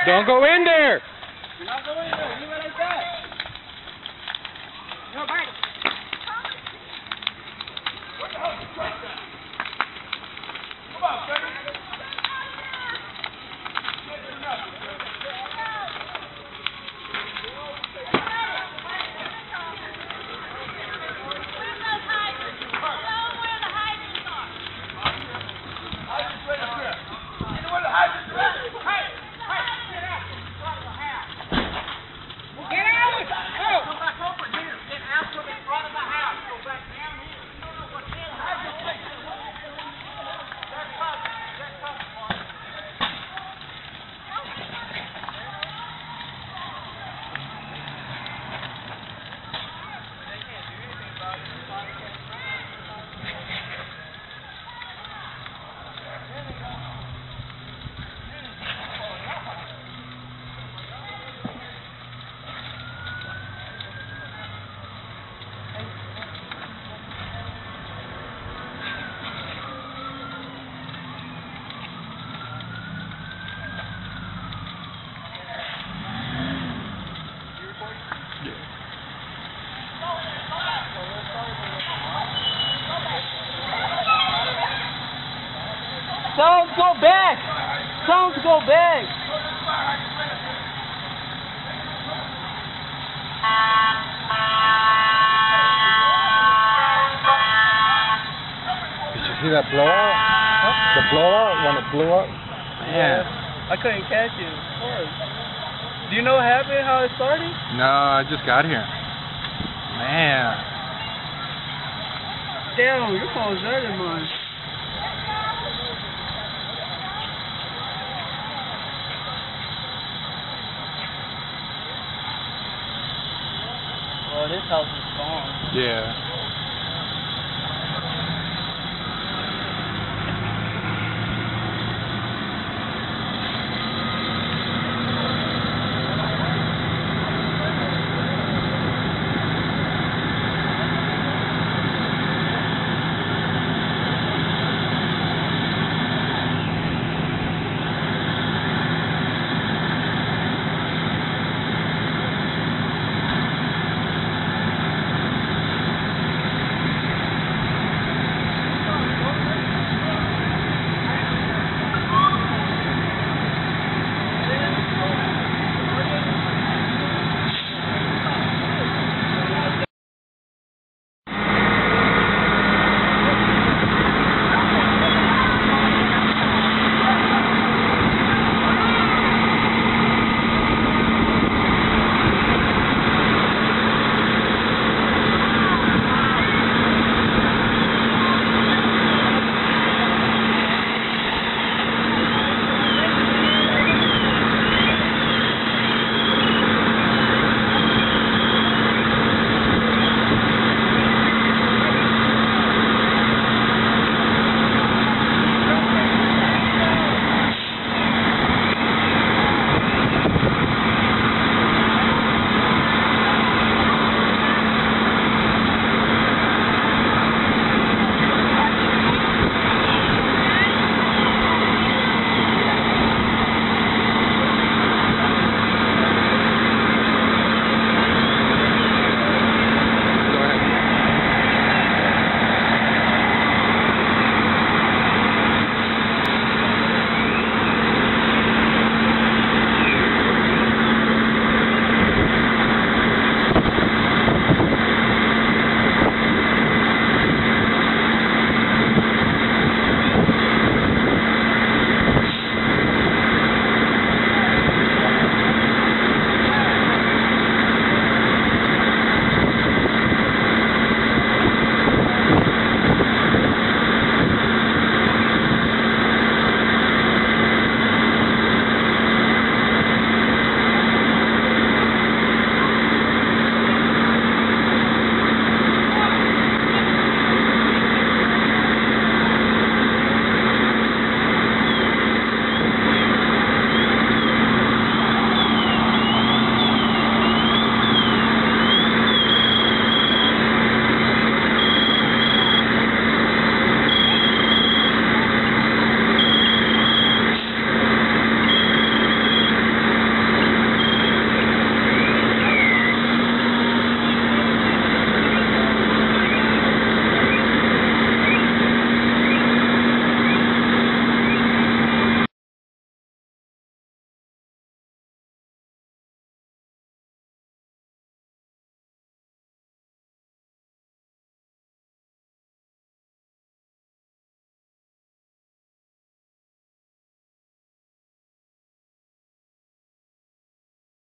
Don't go in there. You're not going in there. Leave it like that. No, bite. What the hell is that? Come on, baby. Tell him to go back. Tell him to go back. Did you see that blowout? Huh? The blowout when it blew up? Yeah. I couldn't catch it. Of course. Do you know what happened? How it started? No, I just got here. Man. Damn, your phone's better than mine. Well, this house is gone. Yeah.